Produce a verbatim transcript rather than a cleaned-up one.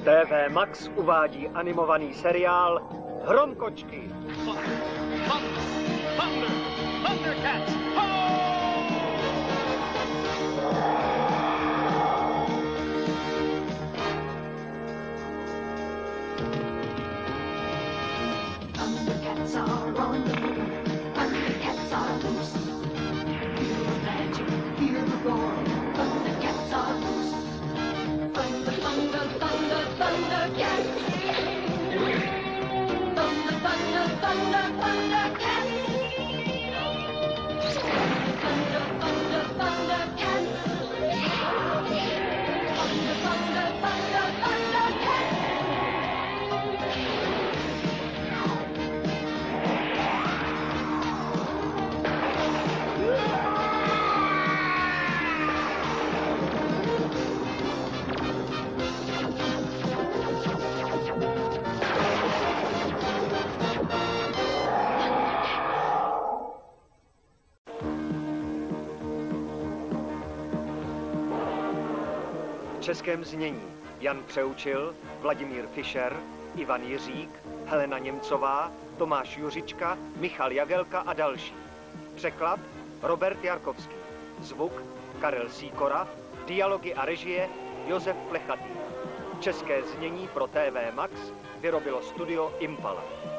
T V Max uvádí animovaný seriál Hrom kočky. Thundercats are on the move. Thundercats are loose. Hear the magic, hear the roar. Thundercats are loose. Thunder, thunder, thunder, Thundercats. Thunder, thunder, thunder, Thundercats. Thunder, thunder, Thundercats. Thunder, thunder, thunder, Thundercats. V českém znění Jan Přeučil, Vladimír Fischer, Ivan Jiřík, Helena Němcová, Tomáš Juřička, Michal Jagelka a další. Překlad Robert Jarkovský. Zvuk Karel Sýkora. Dialogy a režie Josef Plechatý. České znění pro T V Max vyrobilo studio Impala.